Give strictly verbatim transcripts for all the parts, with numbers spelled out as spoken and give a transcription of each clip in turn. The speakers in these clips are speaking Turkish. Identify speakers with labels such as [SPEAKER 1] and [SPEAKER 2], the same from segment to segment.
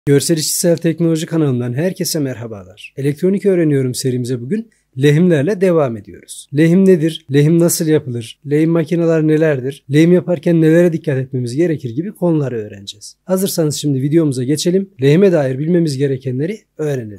[SPEAKER 1] Görsel İşitsel Teknoloji kanalından herkese merhabalar. Elektronik öğreniyorum serimize bugün lehimlerle devam ediyoruz. Lehim nedir? Lehim nasıl yapılır? Lehim makineler nelerdir? Lehim yaparken nelere dikkat etmemiz gerekir gibi konuları öğreneceğiz. Hazırsanız şimdi videomuza geçelim. Lehime dair bilmemiz gerekenleri öğrenelim.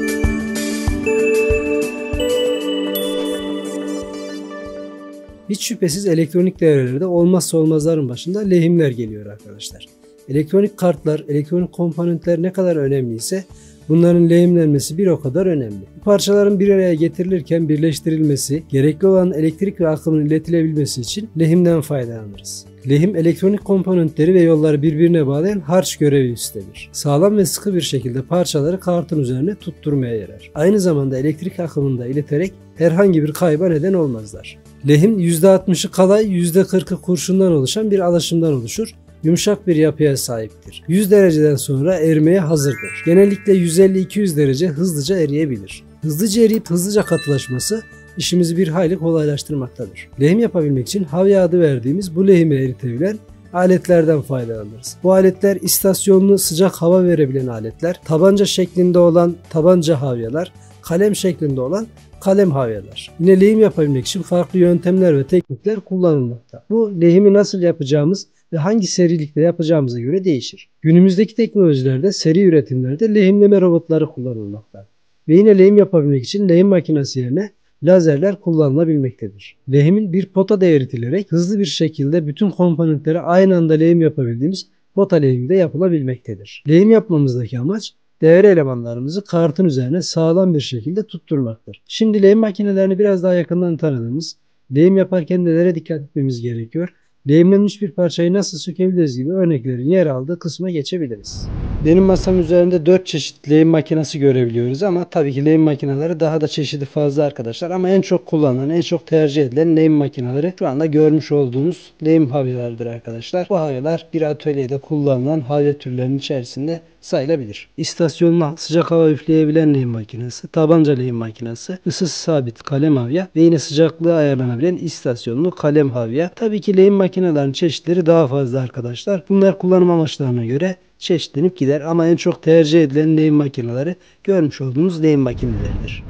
[SPEAKER 1] Hiç şüphesiz elektronik devrelerde olmazsa olmazların başında lehimler geliyor arkadaşlar. Elektronik kartlar, elektronik komponentler ne kadar önemliyse bunların lehimlenmesi bir o kadar önemli. Bu parçaların bir araya getirilirken birleştirilmesi, gerekli olan elektrik ve akımın iletilebilmesi için lehimden faydalanırız. Lehim elektronik komponentleri ve yolları birbirine bağlayan harç görevi üstlenir. Sağlam ve sıkı bir şekilde parçaları kartın üzerine tutturmaya yarar. Aynı zamanda elektrik akımını da ileterek herhangi bir kayba neden olmazlar. Lehim yüzde altmışı kalay, yüzde kırkı kurşundan oluşan bir alaşımdan oluşur. Yumuşak bir yapıya sahiptir. yüz dereceden sonra erimeye hazırdır. Genellikle yüz elli iki yüz derece hızlıca eriyebilir. Hızlıca eriyip hızlıca katılaşması işimizi bir hayli kolaylaştırmaktadır. Lehim yapabilmek için havya adı verdiğimiz bu lehimi eritebilen aletlerden faydalanırız. Bu aletler istasyonlu sıcak hava verebilen aletler, tabanca şeklinde olan tabanca havyalar, kalem şeklinde olan kalem havyalar. Yine lehim yapabilmek için farklı yöntemler ve teknikler kullanılmakta. Bu lehimi nasıl yapacağımız ve hangi serilikte yapacağımıza göre değişir. Günümüzdeki teknolojilerde seri üretimlerde lehimleme robotları kullanılmakta. Ve yine lehim yapabilmek için lehim makinesi yerine lazerler kullanılabilmektedir. Lehimin bir potada eritilerek hızlı bir şekilde bütün komponentlere aynı anda lehim yapabildiğimiz pota lehimi de yapılabilmektedir. Lehim yapmamızdaki amaç devre elemanlarımızı kartın üzerine sağlam bir şekilde tutturmaktır. Şimdi lehim makinelerini biraz daha yakından tanıdığımız, lehim yaparken nelere dikkat etmemiz gerekiyor, lehimlenmiş bir parçayı nasıl sökebiliriz gibi örneklerin yer aldığı kısma geçebiliriz. Benim masam üzerinde dört çeşit lehim makinesi görebiliyoruz ama tabii ki lehim makineleri daha da çeşidi fazla arkadaşlar. Ama en çok kullanılan, en çok tercih edilen lehim makineleri şu anda görmüş olduğunuz lehim havyalarıdır arkadaşlar. Bu havyalar bir atölyede kullanılan havya türlerinin içerisinde sayılabilir. İstasyonlu sıcak hava üfleyebilen lehim makinesi, tabanca lehim makinesi, ısısı sabit kalem havya ve yine sıcaklığı ayarlanabilen istasyonlu kalem havya. Tabii ki lehim makinelerinin çeşitleri daha fazla arkadaşlar. Bunlar kullanım amaçlarına göre çeşitlenip gider ama en çok tercih edilen lehim makineleri görmüş olduğunuz lehim makineleridir.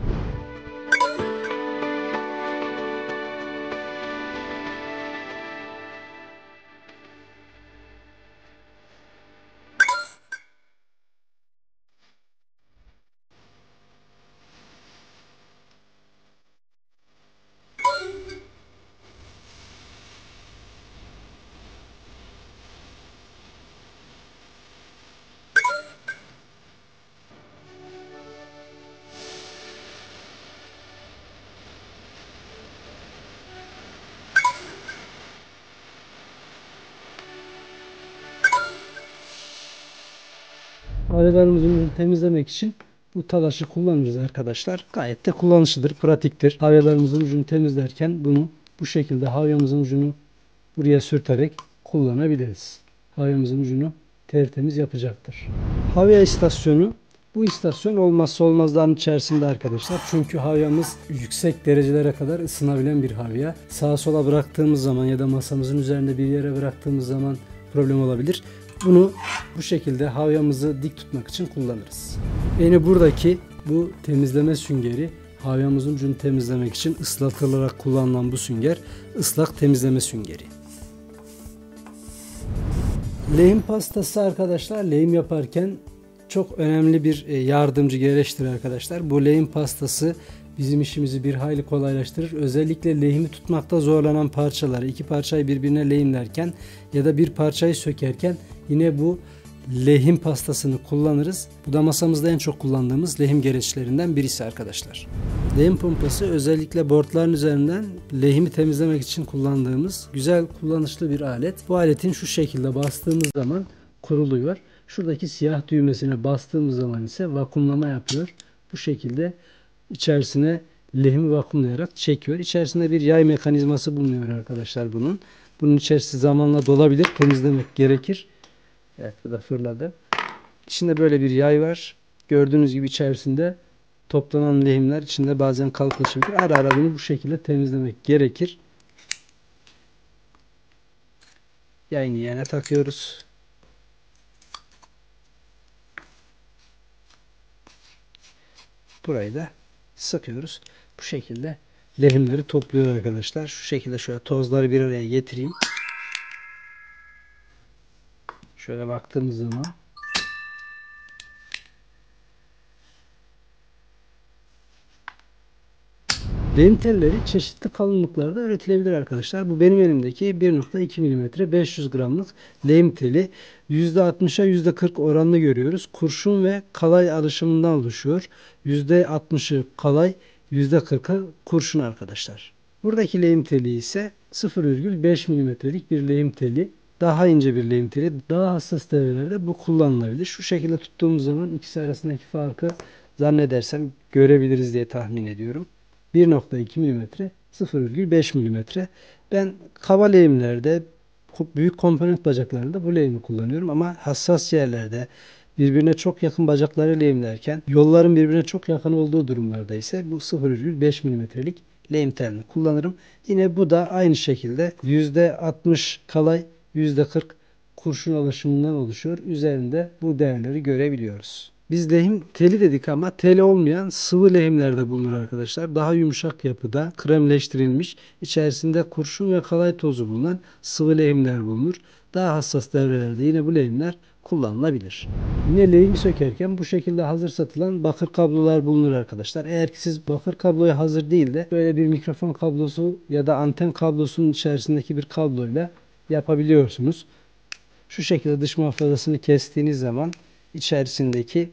[SPEAKER 1] Havyalarımızı temizlemek için bu talaşı kullanırız arkadaşlar. Gayet de kullanışlıdır, pratiktir. Havyalarımızın ucunu temizlerken bunu bu şekilde havyamızın ucunu buraya sürterek kullanabiliriz. Havyamızın ucunu tertemiz yapacaktır. Havya istasyonu, bu istasyon olmazsa olmazların içerisinde arkadaşlar. Çünkü havyamız yüksek derecelere kadar ısınabilen bir havya. Sağa sola bıraktığımız zaman ya da masamızın üzerinde bir yere bıraktığımız zaman problem olabilir. Bunu bu şekilde havyamızı dik tutmak için kullanırız. Yine buradaki bu temizleme süngeri, havyamızın ucunu temizlemek için ıslatılarak kullanılan bu sünger ıslak temizleme süngeri. Lehim pastası arkadaşlar, lehim yaparken çok önemli bir yardımcı gereçtir arkadaşlar. Bu lehim pastası bizim işimizi bir hayli kolaylaştırır. Özellikle lehimi tutmakta zorlanan parçaları, iki parçayı birbirine lehimlerken ya da bir parçayı sökerken yine bu lehim pastasını kullanırız. Bu da masamızda en çok kullandığımız lehim gereçlerinden birisi arkadaşlar. Lehim pompası özellikle boardların üzerinden lehimi temizlemek için kullandığımız güzel kullanışlı bir alet. Bu aletin şu şekilde bastığımız zaman kuruluyor. Şuradaki siyah düğmesine bastığımız zaman ise vakumlama yapıyor. Bu şekilde içerisine lehimi vakumlayarak çekiyor. İçerisinde bir yay mekanizması bulunuyor arkadaşlar bunun. Bunun içerisi zamanla dolabilir. Temizlemek gerekir. Evet, bu da fırladı. İçinde böyle bir yay var. Gördüğünüz gibi içerisinde toplanan lehimler içinde bazen kalklaşabilir. Ara ara bunu bu şekilde temizlemek gerekir. Yayını yerine takıyoruz. burayı da sıkıyoruz. Bu şekilde lehimleri topluyor arkadaşlar. Şu şekilde şöyle tozları bir araya getireyim. Şöyle baktığımız zaman lehim telleri çeşitli kalınlıklarda üretilebilir arkadaşlar. Bu benim elimdeki bir nokta iki milimetre beş yüz gramlık lehim teli. yüzde altmışa yüzde kırk oranını görüyoruz. Kurşun ve kalay alışımından oluşuyor. yüzde altmışı kalay, yüzde kırkı kurşun arkadaşlar. Buradaki lehim teli ise sıfır virgül beş milimetrelik bir lehim teli. Daha ince bir lehim teli. Daha hassas devrelerde bu kullanılabilir. Şu şekilde tuttuğumuz zaman ikisi arasındaki farkı zannedersem görebiliriz diye tahmin ediyorum. bir nokta iki milimetre, sıfır virgül beş milimetre. Ben kaba lehimlerde, büyük komponent bacaklarında bu lehimi kullanıyorum ama hassas yerlerde, birbirine çok yakın bacakları lehimlerken yolların birbirine çok yakın olduğu durumlarda ise bu sıfır virgül beş milimetrelik lehim telini kullanırım. Yine bu da aynı şekilde yüzde altmış kalay, yüzde kırk kurşun alışımından oluşuyor. Üzerinde bu değerleri görebiliyoruz. Biz lehim teli dedik ama teli olmayan sıvı lehimlerde bulunur arkadaşlar. Daha yumuşak yapıda kremleştirilmiş, içerisinde kurşun ve kalay tozu bulunan sıvı lehimler bulunur. Daha hassas devrelerde yine bu lehimler kullanılabilir. Yine lehim sökerken bu şekilde hazır satılan bakır kablolar bulunur arkadaşlar. Eğer ki siz bakır kabloya hazır değil de böyle bir mikrofon kablosu ya da anten kablosunun içerisindeki bir kabloyla yapabiliyorsunuz. Şu şekilde dış muhafazasını kestiğiniz zaman içerisindeki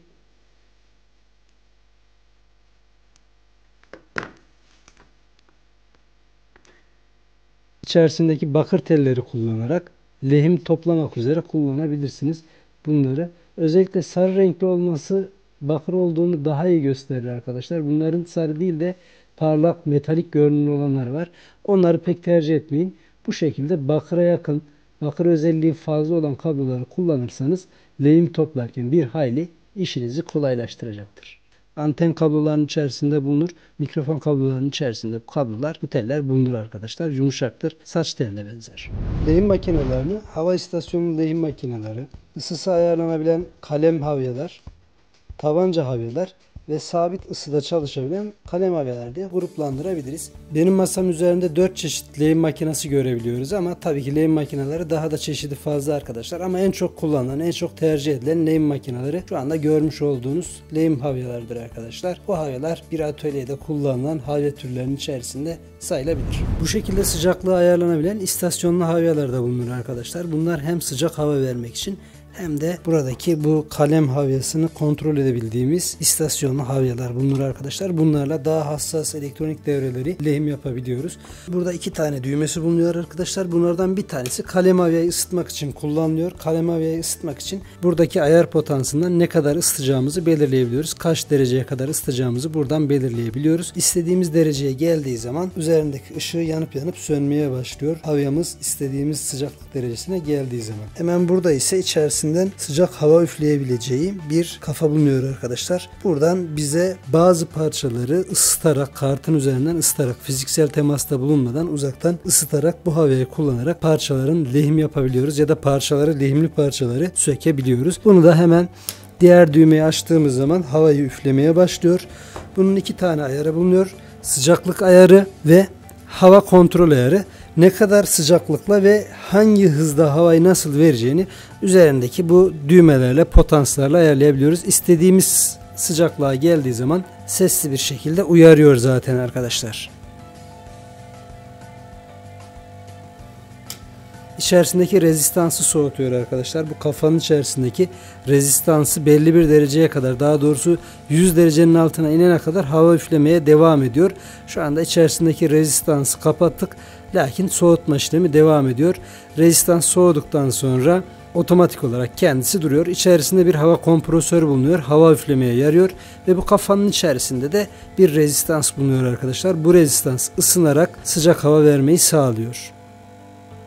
[SPEAKER 1] içerisindeki bakır telleri kullanarak lehim toplamak üzere kullanabilirsiniz. Bunları özellikle sarı renkli olması bakır olduğunu daha iyi gösterir arkadaşlar. Bunların sarı değil de parlak metalik görünümlü olanlar var. Onları pek tercih etmeyin. Bu şekilde bakıra yakın, bakır özelliği fazla olan kabloları kullanırsanız lehim toplarken bir hayli işinizi kolaylaştıracaktır. Anten kablolarının içerisinde bulunur. Mikrofon kablolarının içerisinde bu kablolar, bu teller bulunur arkadaşlar. Yumuşaktır. Saç teline benzer. Lehim makinelerini hava istasyonu lehim makineleri, ısısı ayarlanabilen kalem havyalar, tabanca havyalar ve sabit ısıda çalışabilen kalem havyalar diye gruplandırabiliriz. Benim masam üzerinde dört çeşit lehim makinesi görebiliyoruz ama tabii ki lehim makineleri daha da çeşidi fazla arkadaşlar. Ama en çok kullanılan, en çok tercih edilen lehim makineleri şu anda görmüş olduğunuz lehim havyalardır arkadaşlar. Bu havyalar bir atölyede kullanılan havya türlerinin içerisinde sayılabilir. Bu şekilde sıcaklığı ayarlanabilen istasyonlu havyalar da bulunur arkadaşlar. Bunlar hem sıcak hava vermek için hem de buradaki bu kalem havyasını kontrol edebildiğimiz istasyonlu havyalar bulunur arkadaşlar. Bunlarla daha hassas elektronik devreleri lehim yapabiliyoruz. Burada iki tane düğmesi bulunuyor arkadaşlar. Bunlardan bir tanesi kalem havyayı ısıtmak için kullanılıyor. Kalem havyayı ısıtmak için buradaki ayar potansından ne kadar ısıtacağımızı belirleyebiliyoruz. Kaç dereceye kadar ısıtacağımızı buradan belirleyebiliyoruz. İstediğimiz dereceye geldiği zaman üzerindeki ışığı yanıp yanıp sönmeye başlıyor. Havyamız istediğimiz sıcaklık derecesine geldiği zaman. Hemen burada ise içerisinde sıcak hava üfleyebileceği bir kafa bulunuyor arkadaşlar. Buradan bize bazı parçaları ısıtarak, kartın üzerinden ısıtarak, fiziksel temasta bulunmadan uzaktan ısıtarak bu havayı kullanarak parçaların lehim yapabiliyoruz ya da parçaları, lehimli parçaları sökebiliyoruz. Bunu da hemen diğer düğmeyi açtığımız zaman havayı üflemeye başlıyor. Bunun iki tane ayarı bulunuyor. Sıcaklık ayarı ve hava kontrol ayarı. Ne kadar sıcaklıkla ve hangi hızda havayı nasıl vereceğini üzerindeki bu düğmelerle, potanslarla ayarlayabiliyoruz. İstediğimiz sıcaklığa geldiği zaman sesli bir şekilde uyarıyor zaten arkadaşlar. İçerisindeki rezistansı soğutuyor arkadaşlar. Bu kafanın içerisindeki rezistansı belli bir dereceye kadar, daha doğrusu yüz derecenin altına inene kadar hava üflemeye devam ediyor. Şu anda içerisindeki rezistansı kapattık. Lakin soğutma işlemi devam ediyor. Rezistans soğuduktan sonra otomatik olarak kendisi duruyor. İçerisinde bir hava kompresörü bulunuyor. Hava üflemeye yarıyor. Ve bu kafanın içerisinde de bir rezistans bulunuyor arkadaşlar. Bu rezistans ısınarak sıcak hava vermeyi sağlıyor.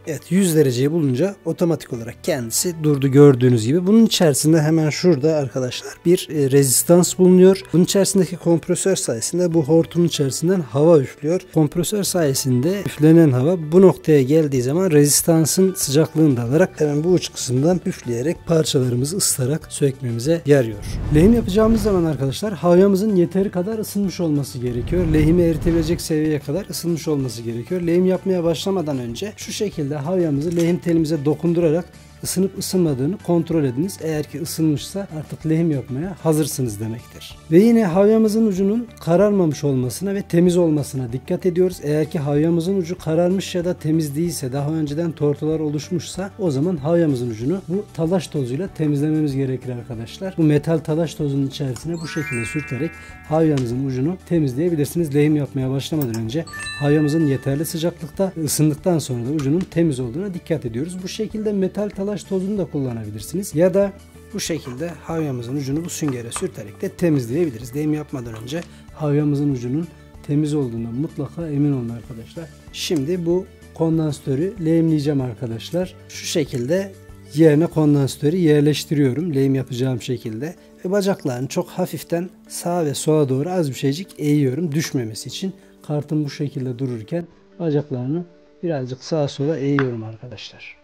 [SPEAKER 1] Evet, yüz dereceyi bulunca otomatik olarak kendisi durdu gördüğünüz gibi. Bunun içerisinde hemen şurada arkadaşlar bir e, rezistans bulunuyor. Bunun içerisindeki kompresör sayesinde bu hortumun içerisinden hava üflüyor. Kompresör sayesinde üflenen hava bu noktaya geldiği zaman rezistansın sıcaklığını da alarak hemen bu uç kısımdan üfleyerek parçalarımızı ısıtarak sökmemize yarıyor. Lehim yapacağımız zaman arkadaşlar havyamızın yeteri kadar ısınmış olması gerekiyor. Lehimi eritebilecek seviyeye kadar ısınmış olması gerekiyor. Lehim yapmaya başlamadan önce şu şekilde havyamızı lehim telimize dokundurarak ısınıp ısınmadığını kontrol ediniz. Eğer ki ısınmışsa artık lehim yapmaya hazırsınız demektir. Ve yine havyamızın ucunun kararmamış olmasına ve temiz olmasına dikkat ediyoruz. Eğer ki havyamızın ucu kararmış ya da temiz değilse, daha önceden tortular oluşmuşsa o zaman havyamızın ucunu bu talaş tozuyla temizlememiz gerekir arkadaşlar. Bu metal talaş tozunun içerisine bu şekilde sürterek havyamızın ucunu temizleyebilirsiniz. Lehim yapmaya başlamadan önce havyamızın yeterli sıcaklıkta, ısındıktan sonra da ucunun temiz olduğuna dikkat ediyoruz. Bu şekilde metal talaş tozunu da kullanabilirsiniz. Ya da bu şekilde havyamızın ucunu bu süngere sürterek de temizleyebiliriz. Lehim yapmadan önce havyamızın ucunun temiz olduğuna mutlaka emin olun arkadaşlar. Şimdi bu kondansatörü lehimleyeceğim arkadaşlar. Şu şekilde yerine kondansatörü yerleştiriyorum lehim yapacağım şekilde. Ve bacaklarını çok hafiften sağa ve sola doğru az bir şeycik eğiyorum düşmemesi için. Kartım bu şekilde dururken bacaklarını birazcık sağa sola eğiyorum arkadaşlar.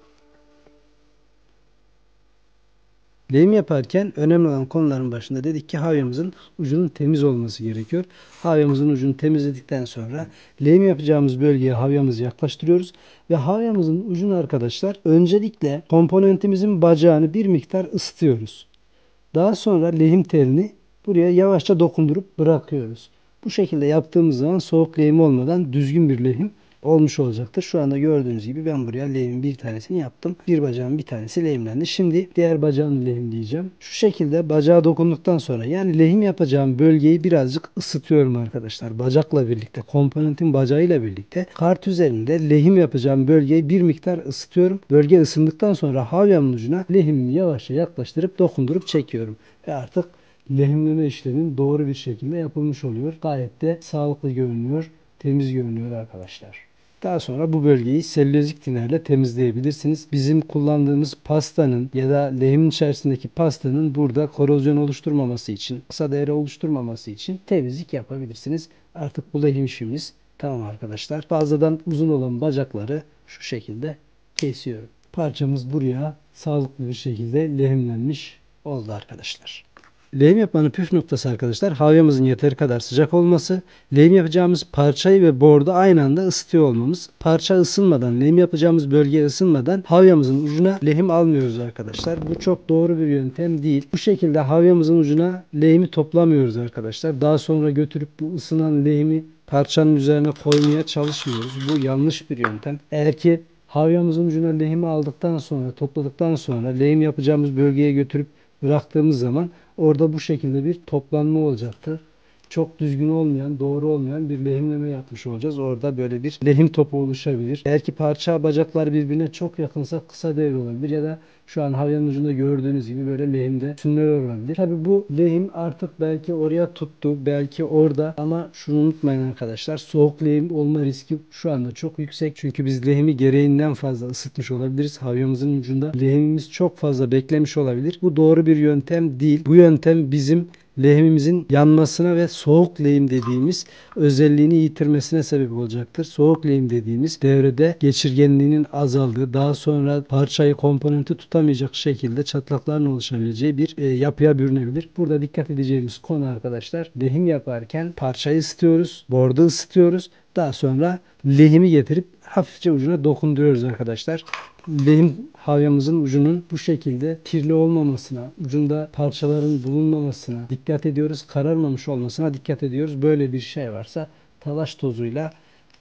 [SPEAKER 1] Lehim yaparken önemli olan konuların başında dedik ki havyamızın ucunun temiz olması gerekiyor. Havyamızın ucunu temizledikten sonra lehim yapacağımız bölgeye havyamızı yaklaştırıyoruz. Ve havyamızın ucunu arkadaşlar öncelikle komponentimizin bacağını bir miktar ısıtıyoruz. Daha sonra lehim telini buraya yavaşça dokundurup bırakıyoruz. Bu şekilde yaptığımız zaman soğuk lehim olmadan düzgün bir lehim olmuş olacaktır. Şu anda gördüğünüz gibi ben buraya lehimin bir tanesini yaptım. Bir bacağın bir tanesi lehimlendi. Şimdi diğer bacağını lehimleyeceğim. Şu şekilde bacağa dokunduktan sonra yani lehim yapacağım bölgeyi birazcık ısıtıyorum arkadaşlar. Bacakla birlikte, komponentin bacağıyla birlikte kart üzerinde lehim yapacağım bölgeyi bir miktar ısıtıyorum. Bölge ısındıktan sonra havyamın ucuna lehimimi yavaşça yaklaştırıp dokundurup çekiyorum. Ve artık lehimleme işleminin doğru bir şekilde yapılmış oluyor. Gayet de sağlıklı görünüyor, temiz görünüyor arkadaşlar. Daha sonra bu bölgeyi selülozik tinerle temizleyebilirsiniz. Bizim kullandığımız pastanın ya da lehimin içerisindeki pastanın burada korozyon oluşturmaması için, kısa devre oluşturmaması için temizlik yapabilirsiniz. Artık bu lehim işimiz tamam arkadaşlar. Fazladan uzun olan bacakları şu şekilde kesiyorum. Parçamız buraya sağlıklı bir şekilde lehimlenmiş oldu arkadaşlar. Lehim yapmanın püf noktası arkadaşlar havyamızın yeteri kadar sıcak olması, lehim yapacağımız parçayı ve bordu aynı anda ısıtıyor olmamız. Parça ısınmadan, lehim yapacağımız bölge ısınmadan havyamızın ucuna lehim almıyoruz arkadaşlar. Bu çok doğru bir yöntem değil. Bu şekilde havyamızın ucuna lehimi toplamıyoruz arkadaşlar. Daha sonra götürüp bu ısınan lehimi parçanın üzerine koymaya çalışmıyoruz. Bu yanlış bir yöntem. Eğer ki havyamızın ucuna lehimi aldıktan sonra, topladıktan sonra lehim yapacağımız bölgeye götürüp bıraktığımız zaman orada bu şekilde bir toplanma olacaktır. Çok düzgün olmayan, doğru olmayan bir lehimleme yapmış olacağız. Orada böyle bir lehim topu oluşabilir. Eğer ki parça bacaklar birbirine çok yakınsa kısa devre olabilir ya da şu an havyamın ucunda gördüğünüz gibi böyle lehimde sünneler olabilir. Tabi bu lehim artık belki oraya tuttu, belki orada ama şunu unutmayın arkadaşlar. Soğuk lehim olma riski şu anda çok yüksek. Çünkü biz lehimi gereğinden fazla ısıtmış olabiliriz. Havyamızın ucunda lehimimiz çok fazla beklemiş olabilir. Bu doğru bir yöntem değil. Bu yöntem bizim lehimimizin yanmasına ve soğuk lehim dediğimiz özelliğini yitirmesine sebep olacaktır. Soğuk lehim dediğimiz devrede geçirgenliğinin azaldığı, daha sonra parçayı, komponenti tutamayacak şekilde çatlakların oluşabileceği bir e, yapıya bürünebilir. Burada dikkat edeceğimiz konu arkadaşlar, lehim yaparken parçayı ısıtıyoruz, bordu ısıtıyoruz. Daha sonra lehimi getirip hafifçe ucuna dokunduruyoruz arkadaşlar. Lehim havyamızın ucunun bu şekilde kirli olmamasına, ucunda parçaların bulunmamasına dikkat ediyoruz. Kararmamış olmasına dikkat ediyoruz. Böyle bir şey varsa talaş tozuyla,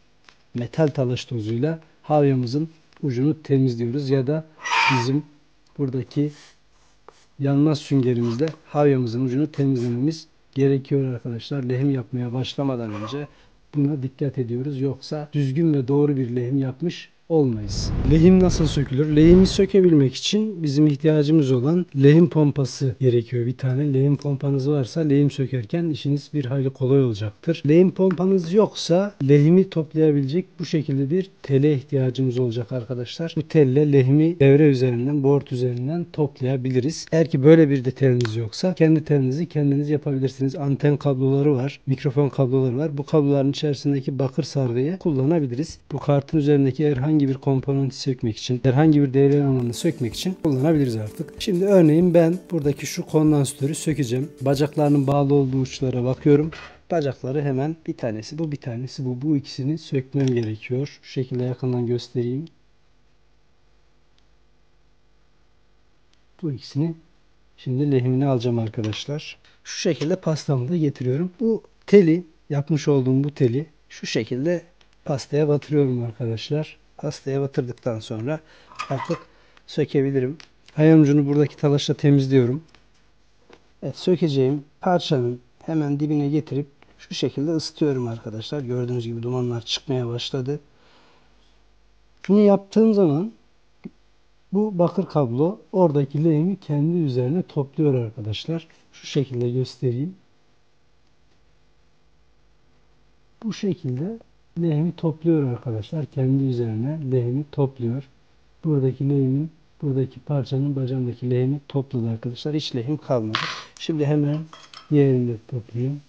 [SPEAKER 1] metal talaş tozuyla havyamızın ucunu temizliyoruz. Ya da bizim buradaki yanmaz süngerimizle havyamızın ucunu temizlememiz gerekiyor arkadaşlar. Lehim yapmaya başlamadan önce buna dikkat ediyoruz. Yoksa düzgün ve doğru bir lehim yapmış olmayız. Lehim nasıl sökülür? Lehimi sökebilmek için bizim ihtiyacımız olan lehim pompası gerekiyor. Bir tane lehim pompanız varsa lehim sökerken işiniz bir hayli kolay olacaktır. Lehim pompanız yoksa lehimi toplayabilecek bu şekilde bir tele ihtiyacımız olacak arkadaşlar. Bu telle lehimi devre üzerinden, board üzerinden toplayabiliriz. Eğer ki böyle bir de teliniz yoksa kendi telinizi kendiniz yapabilirsiniz. Anten kabloları var, mikrofon kabloları var. Bu kabloların içerisindeki bakır sargıyı kullanabiliriz. Bu kartın üzerindeki herhangi bir komponenti sökmek için, herhangi bir devre elemanını sökmek için kullanabiliriz artık. Şimdi örneğin ben buradaki şu kondansatörü sökeceğim. Bacaklarının bağlı olduğu uçlara bakıyorum. Bacakları hemen bir tanesi bu, bir tanesi bu. Bu ikisini sökmem gerekiyor. Şu şekilde yakından göstereyim. Bu ikisini şimdi lehimini alacağım arkadaşlar. Şu şekilde pastamı da getiriyorum. Bu teli, yapmış olduğum bu teli şu şekilde pastaya batırıyorum arkadaşlar. Pastaya batırdıktan sonra artık sökebilirim. Ayağım ucunu buradaki talaşla temizliyorum. Evet, sökeceğim parçanın hemen dibine getirip şu şekilde ısıtıyorum arkadaşlar. Gördüğünüz gibi dumanlar çıkmaya başladı. Bunu yaptığım zaman bu bakır kablo oradaki lehimi kendi üzerine topluyor arkadaşlar. Şu şekilde göstereyim. Bu şekilde lehimi topluyor arkadaşlar. Kendi üzerine lehimi topluyor. Buradaki lehimin, buradaki parçanın bacağındaki lehimi topladı arkadaşlar. Hiç lehim kalmadı. Şimdi hemen diğerini de toplayayım.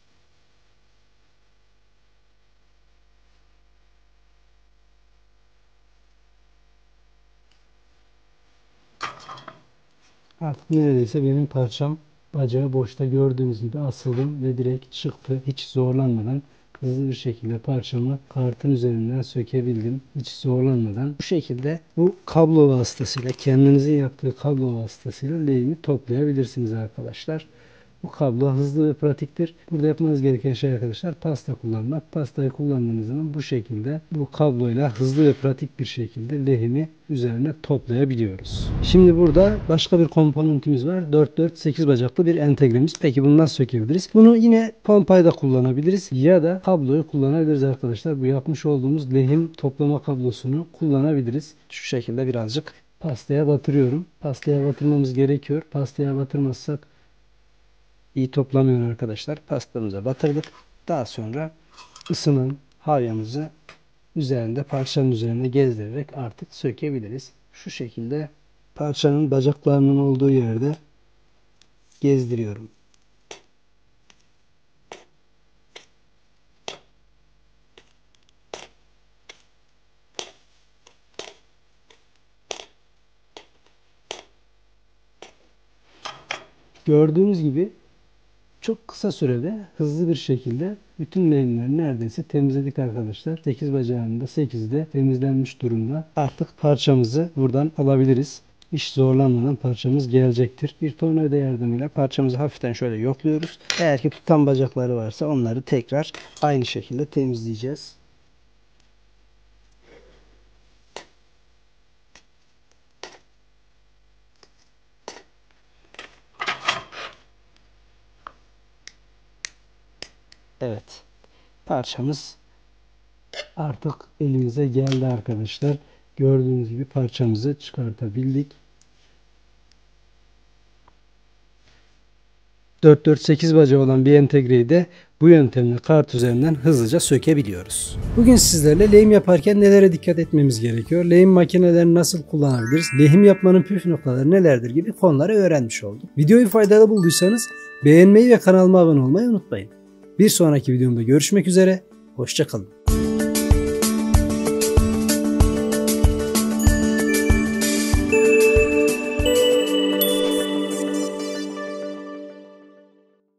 [SPEAKER 1] Artık neredeyse benim parçam bacağı boşta gördüğünüz gibi asıldım ve direkt çıktı. Hiç zorlanmadan hızlı bir şekilde parçamı kartın üzerinden sökebildim. Hiç zorlanmadan. Bu şekilde bu kablo vasıtasıyla, kendinizin yaptığı kablo vasıtasıyla lehimi toplayabilirsiniz arkadaşlar. Bu kablo hızlı ve pratiktir. Burada yapmanız gereken şey arkadaşlar pasta kullanmak. Pastayı kullandığınız zaman bu şekilde bu kabloyla hızlı ve pratik bir şekilde lehimi üzerine toplayabiliyoruz. Şimdi burada başka bir komponentimiz var. dört dört sekiz bacaklı bir entegremiz. Peki bunu nasıl sökebiliriz? Bunu yine pompayı da kullanabiliriz ya da kabloyu kullanabiliriz arkadaşlar. Bu yapmış olduğumuz lehim toplama kablosunu kullanabiliriz. Şu şekilde birazcık pastaya batırıyorum. Pastaya batırmamız gerekiyor. Pastaya batırmazsak İyi toplamıyor arkadaşlar. Pastamıza batırdık. Daha sonra ısınan havyamızı üzerinde, parçanın üzerine gezdirerek artık sökebiliriz. Şu şekilde parçanın bacaklarının olduğu yerde gezdiriyorum. Gördüğünüz gibi çok kısa sürede hızlı bir şekilde bütün lehimleri neredeyse temizledik arkadaşlar. sekiz bacağının da sekizi de temizlenmiş durumda. Artık parçamızı buradan alabiliriz. Hiç zorlanmadan parçamız gelecektir. Bir tornavida yardımıyla parçamızı hafiften şöyle yokluyoruz. Eğer ki tutan bacakları varsa onları tekrar aynı şekilde temizleyeceğiz. Evet. Parçamız artık elimize geldi arkadaşlar. Gördüğünüz gibi parçamızı çıkartabildik. dört dört sekiz bacağı olan bir entegreyi de bu yöntemle kart üzerinden hızlıca sökebiliyoruz. Bugün sizlerle lehim yaparken nelere dikkat etmemiz gerekiyor? Lehim makinelerini nasıl kullanabiliriz? Lehim yapmanın püf noktaları nelerdir gibi konuları öğrenmiş olduk. Videoyu faydalı bulduysanız beğenmeyi ve kanalıma abone olmayı unutmayın. Bir sonraki videomda görüşmek üzere. Hoşça kalın.